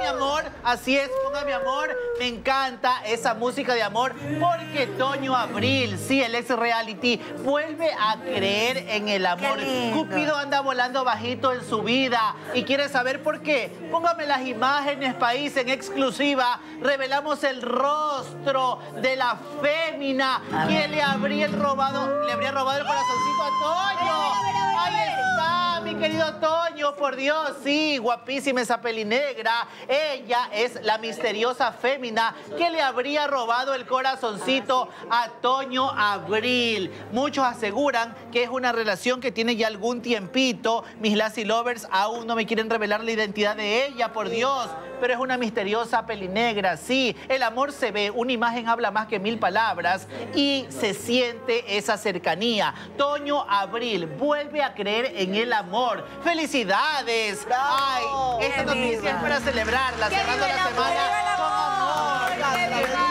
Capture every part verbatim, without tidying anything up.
amor, así es, ponga mi amor. Me encanta esa música de amor porque Toño Abril, sí, el ex reality, vuelve a creer en el amor. Cupido anda volando bajito en su vida y quiere saber por qué. Póngame las imágenes, país, en exclusiva. Revelamos el rostro de la fémina que le habría robado, le habría robado el corazoncito a Toño. Ahí está, mi querido Toño, por Dios, sí, guapísima esa pelinegra. Ella es la misteriosa fémina que le habría robado el corazoncito a Toño Abril. Muchos aseguran que es una relación que tiene ya algún tiempito. Mis Lassie Lovers aún no me quieren revelar la identidad de ella, por Dios. Pero es una misteriosa pelinegra, sí. El amor se ve, una imagen habla más que mil palabras y se siente esa cercanía. Toño Abril vuelve a creer en el amor. ¡Felicidades! ¡Bravo! Ay, esta noticia es para celebrarla, cerrando la semana con amor.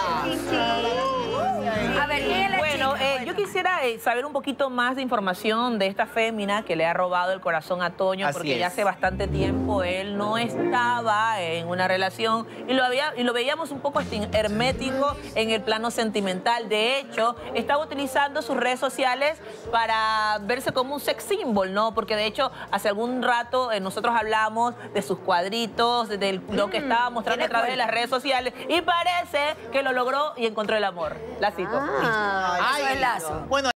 A ver, ¿quién es la Bueno, chica? eh, Bueno. yo quisiera eh, saber un poquito más de información de esta fémina que le ha robado el corazón a Toño, Así porque es. ya hace bastante tiempo él no estaba en una relación y lo, había, y lo veíamos un poco este, hermético en el plano sentimental. De hecho, estaba utilizando sus redes sociales para verse como un sex symbol, ¿no? Porque de hecho, hace algún rato eh, nosotros hablamos de sus cuadritos, de, de lo que estaba mostrando a través de las redes sociales y parece que lo logró y encontró el amor. La cito. Ah, eso es lazo. Bueno,